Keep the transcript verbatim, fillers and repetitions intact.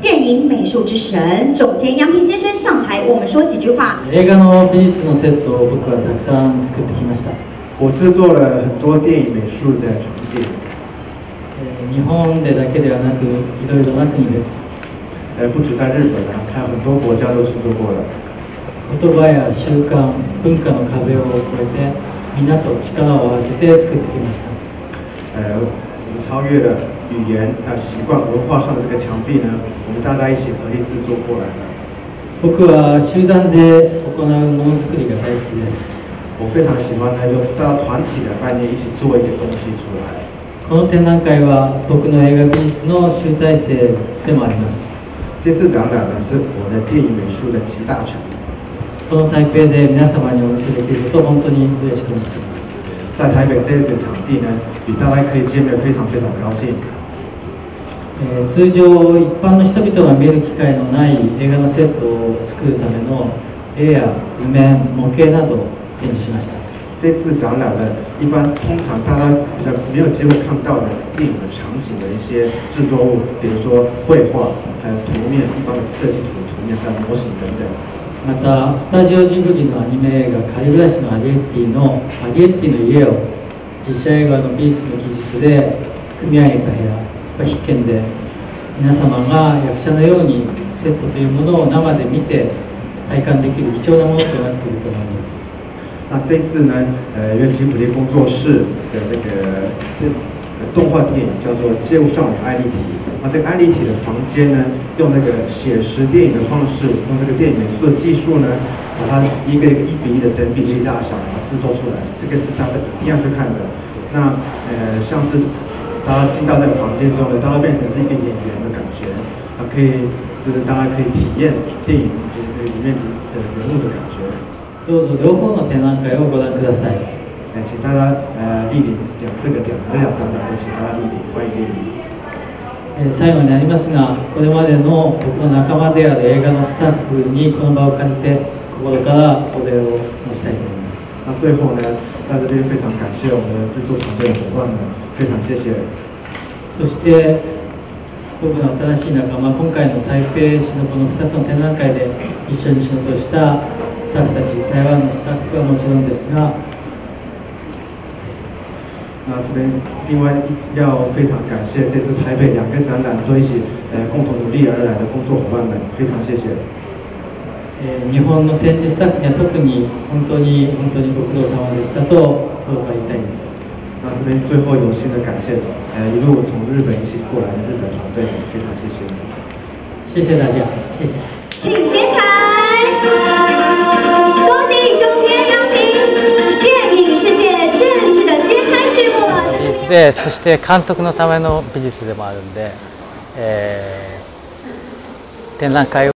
电影美术之神种田洋平先生上台，我们说几句话。 映画の美術のセットを僕はたくさん作ってきました。 我制作了很多电影美術的場景。 日本でだけではなく、いろいろな国で。 呃，不止在日本啊，还有很多国家都制作过了。 言葉や習慣、文化の壁を越えて、みんなと力を合わせて作ってきました。 呃，我们超越了语言、还有习惯、文化上的这个墙壁呢，我们大家一起合力制作过来的。 僕は集団で行うものづくりが大好きです。 我非常喜欢呢，用大家团体的概念一起做一个东西出来。 この展覧会は僕の映画美術の集大成でもあります。 这次展览呢，是我的电影美术的集大成。 この台北で皆様にお見せできると本当に嬉しく思っています。 在台北这个场地呢，与大家可以见面，非常非常高兴。 えー、通常一般の人々が見る機会のない映画のセットを作るための絵や図面、模型などを展示しました。 这次展览呢，一般通常大家比较没有机会看到的电影的场景的一些制作物，比如说绘画，还有图面，一般的设计图、图面、还有模型等等。 またスタジオジブリのアニメ映画「カリブラシのアリエッティ」の「アリエッティの家」を実写映画の美術の技術で組み上げた部屋は必見で、皆様が役者のようにセットというものを生で見て体感できる貴重なものとなっていると思います。 那这一次呢，呃，因为吉卜力工作室的那个动画电影叫做《街舞少女爱丽缇》，那这个爱丽缇的房间呢，用那个写实电影的方式，用这个电影美术的技术呢，把它一个一个一比一的等比例大小，把它制作出来，这个是大家一定要去看的。那呃，像是大家进到那个房间之后呢，大家变成是一个演员的感觉，啊，可以就是大家可以体验电影里面的人物的感觉。 どうぞ両方の展覧会をご覧ください。 哎，请大家呃莅临两这个两两展览都请大家莅临，欢迎莅臨。 えー、最後になりますが、これまでの僕の仲間である映画のスタッフにこの場を借りて心からお礼を申したいと思います。 那最後呢，在这边非常感謝我们的制作团队的伙伴们，非常謝謝。 そして僕の新しい仲間、今回の台北市のこのふたつの展覧会で一緒に仕事をしたスタッフたち、台湾のスタッフはもちろんですが、 那这边另外要非常感谢这次台北两个展览都一起呃共同努力而来的工作伙伴们，非常谢谢。 えー、日本の展示スタッフには特に本当に本当にご苦労様でしたと僕は言いたいです。 那这边最后有心的感谢，呃一路从日本一起过来的日本团队们，非常谢谢。 谢谢大家，谢谢。 请接台，恭喜种田洋平电影世界正式的揭开序幕了。 美術で、そして監督のための美術でもあるんで、えー、展覧会を